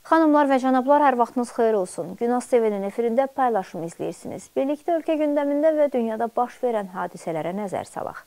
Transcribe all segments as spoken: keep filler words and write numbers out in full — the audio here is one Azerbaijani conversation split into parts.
Xanımlar və cənablar, hər vaxtınız xeyir olsun. Günaz T V-nin efirində paylaşım izləyirsiniz. Birlikdə ölkə gündəmində və dünyada baş verən hadisələrə nəzər salaq.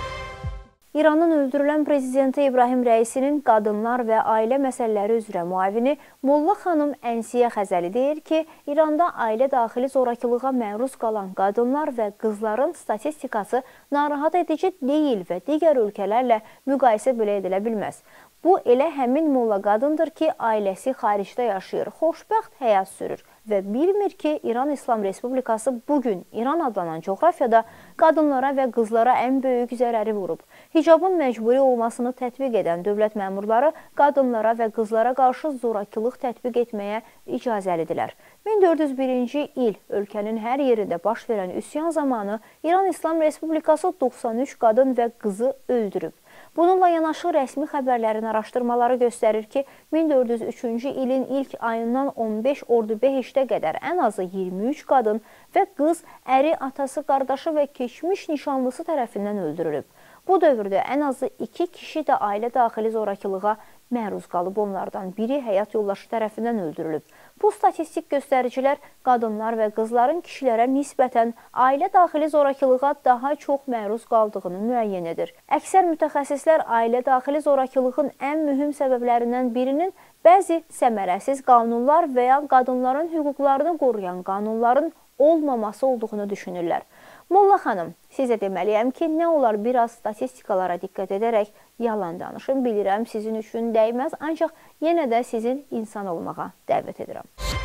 İranın öldürülən prezidenti İbrahim Rəisinin qadınlar və ailə məsələləri üzrə müavini Molla xanım Ənsiyə Xəzəli deyir ki, İranda ailə daxili zorakılığa məruz qalan qadınlar və qızların statistikası narahat edici deyil və digər ölkələrlə müqayisə belə edilə bilməz. Bu, elə həmin molla qadındır ki, ailəsi xaricdə yaşayır, xoşbəxt həyat sürür və bilmir ki, İran İslam Respublikası bugün İran adlanan coğrafiyada qadınlara və qızlara ən böyük zərəri vurub. Hicabın məcburi olmasını tətbiq edən dövlət məmurları qadınlara və qızlara qarşı zorakılıq tətbiq etməyə icazəlidirlər. min dörd yüz birinci il ölkənin hər yerində baş verən üsyan zamanı İran İslam Respublikası doxsan üç qadın və qızı öldürüb. Bununla yanaşı rəsmi xəbərlərin araşdırmaları göstərir ki, min dörd yüz üçüncü ilin ilk ayından on beş Ordubəheştə qədər ən azı iyirmi üç qadın və qız əri, atası, qardaşı və keçmiş nişanlısı tərəfindən öldürülüb. Bu dövrdə ən azı iki kişi də ailə daxili zorakılığa məruz qalıb, onlardan biri həyat yoldaşı tərəfindən öldürülüb. Bu statistik göstəricilər qadınlar və qızların kişilərə nisbətən ailə daxili zorakılığa daha çox məruz qaldığını müəyyən edir. Əksər mütəxəssislər ailə daxili zorakılığın ən mühüm səbəblərindən birinin bəzi səmərəsiz qanunlar və ya qadınların hüquqlarını qoruyan qanunların olmaması olduğunu düşünürlər. Molla xanım, sizə deməliyəm ki, nə olar biraz statistikalara diqqət edərək yalan danışın. Bilirəm, sizin üçün dəyməz, ancaq yenə də sizin insan olmağa dəvət edirəm.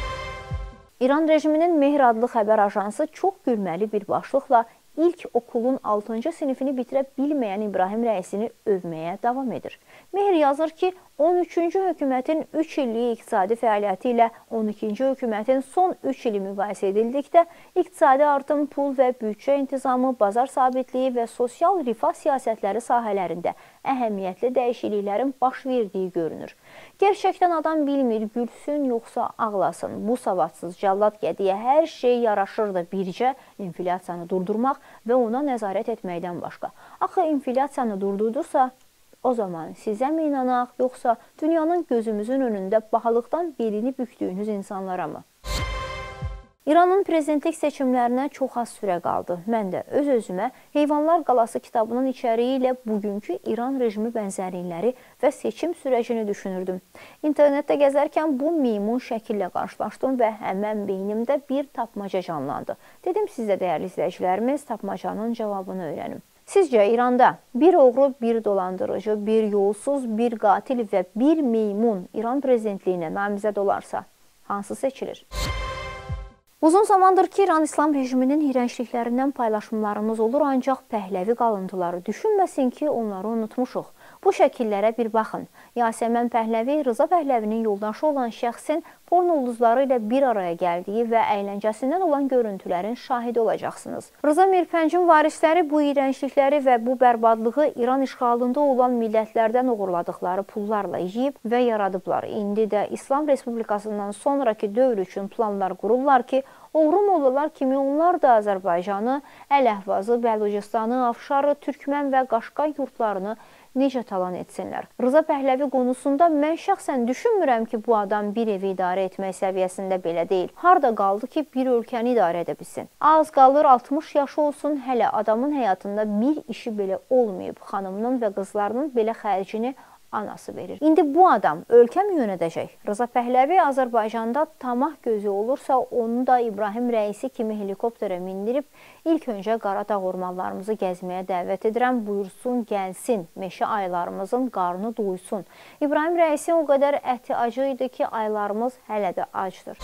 İran rejiminin Mehr adlı xəbər ajansı çox gülməli bir başlıqla ilk okulun altıncı sinifini bitirə bilməyən İbrahim Rəisini övməyə davam edir. Mehr yazır ki, on üçüncü hökumətin üç illik iqtisadi fəaliyyəti ilə on ikinci hökumətin son üç ili müqayisə edildikdə iqtisadi artım, pul və büdcə intizamı, bazar sabitliyi və sosial rifah siyasətləri sahələrində əhəmiyyətli dəyişikliklərin baş verdiyi görünür. Gerçəkdən adam bilmir, gülsün yoxsa ağlasın. Bu savadsız cəllad gədiyə hər şey yaraşır da bircə inflyasiyanı durdurmaq və ona nəzarət etməkdən başqa. Axı inflyasiyanı durdurdursa, o zaman sizə mi inanaq, yoxsa dünyanın gözümüzün önündə bahalıqdan belini bükdüyünüz insanlara mı? İranın prezidentlik seçimlərinə çox az sürə qaldı. Mən də öz-özümə Heyvanlar Qalası kitabının içəriyi ilə bugünkü İran rejimi bənzərlikləri və seçim sürecini düşünürdüm. İnternetdə gəzərkən bu meymun şəkillə qarşılaşdım və həmən beynimdə bir tapmaca canlandı. Dedim sizə, dəyərli izləyicilərimiz, tapmacanın cavabını öyrənim. Sizcə İranda bir oğru, bir dolandırıcı, bir yolsuz, bir qatil və bir meymun İran prezidentliyinə namizəd olarsa hansı seçilir? Uzun zamandır ki, İran İslam rejiminin iyrəncliklərindən paylaşımlarımız olur, ancaq Pəhləvi qalıntıları düşünməsin ki, onları unutmuşuq. Bu şəkillərə bir baxın. Yasəmən Pəhləvi, Rıza Pəhləvinin yoldaşı olan şəxsin porno ulduzları ilə bir araya gəldiyi və əyləncəsindən olan görüntülərin şahidi olacaqsınız. Rıza Mirpəncin varisləri bu iyrənclikləri və bu bərbadlığı İran işğalında olan millətlərdən uğurladıqları pullarla yiyib və yaradıblar. İndi də İslam Respublikasından sonraki dövr üçün planlar qururlar ki, oğru mollalar kimi onlar da Azərbaycanı, Əl-Əhvazı, Bəlucistanı, Afşarı, Türkmən və Qaşqay yurtlarını necə talan etsinlər. Rıza Pəhləvi qonusunda mən şəxsən düşünmürəm ki, bu adam bir evi idarə etmək səviyyəsində belə deyil. Harda qaldı ki, bir ölkəni idarə edə bilsin? Az qalır altmış yaşı olsun, hələ adamın həyatında bir işi belə olmayıb. Xanımının və qızlarının belə xərcini anası verir. İndi bu adam ölkəmi yönədəcək? Rıza Pəhləvi Azərbaycanda tamah gözü olursa, onu da İbrahim Rəisi kimi helikopterə mindirib ilk öncə Qaradağ ormanlarımızı gəzməyə dəvət edirəm. Buyursun, gəlsin, meşə aylarımızın qarnı doysun. İbrahim Rəisi o qədər əti acı idi ki, aylarımız hələ də acdır.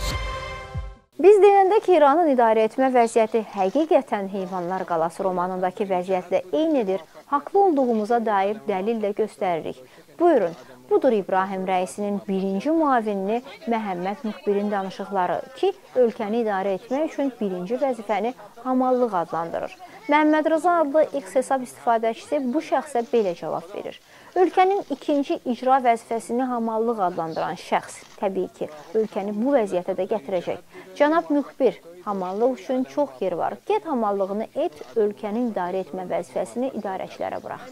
Biz deyəndə ki, İranın idarə etmə vəziyyəti həqiqətən Heyvanlar Qalası romanındakı vəziyyətlə eynidir, haqlı olduğumuza dair dəlil də göstəririk. Buyurun, budur İbrahim Rəisinin birinci müavinini Məhəmməd Müxbirin danışıqları ki, ölkəni idarə etmək üçün birinci vəzifəni hamallıq adlandırır. Məhəmməd Rıza adlı X hesab istifadəçisi bu şəxsə belə cavab verir. Ölkənin ikinci icra vəzifəsini hamallıq adlandıran şəxs təbii ki, ölkəni bu vəziyyətə də gətirəcək. Cənab müxbir, hamallıq üçün çox yer var. Get hamallığını et, ölkəni idarə etmə vəzifəsini idarəçilərə burax.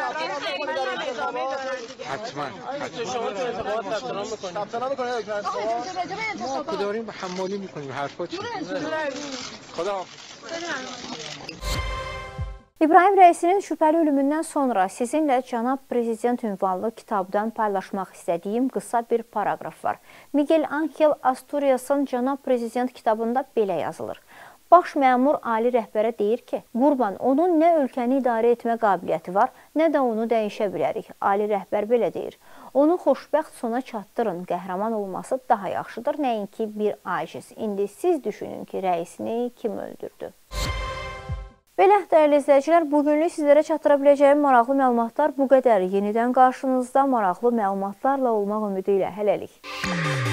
İbrahim Rəisinin şübhəli ölümündən sonra sizinlə Cənab Prezident ünvanlı kitabdan paylaşmaq istədiyim qısa bir paraqraf var. Miguel Angel Asturias'ın Cənab Prezident kitabında belə yazılır. Baş məmur ali rəhbərə deyir ki, qurban, onun nə ölkəni idarə etmə qabiliyyəti var, nə də onu dəyişə bilərik. Ali rəhbər belə deyir. Onu xoşbəxt sona çatdırın, qəhrəman olması daha yaxşıdır, nəinki bir aciz. İndi siz düşünün ki, rəisini kim öldürdü? Belə, dəyərli izləyicilər, bugünlük sizlərə çatdıra biləcəyim maraqlı məlumatlar bu qədər. Yenidən qarşınızda maraqlı məlumatlarla olmaq ümidi ilə hələlik.